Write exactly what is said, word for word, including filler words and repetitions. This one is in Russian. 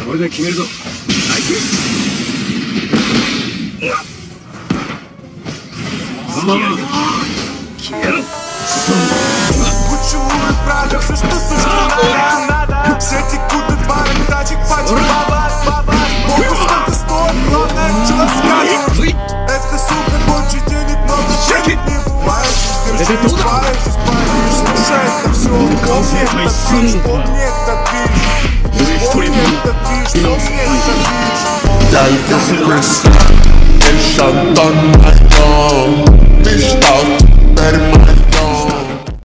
これで決めるぞ。そのまま消えろ。 Поцелуй правда, все, что суждено надо. Все текут от пары тачек, пачек, баба, баба. Могу сколько стоит, главное, что скажут. Это, сука, больше денег, много денег не бывает. Держись, паришь, паришь, слушай, это все. Помни этот движ, помни этот движ. Помни этот движ, помни этот движ. El Shantan Mayor, Mishta, Perma.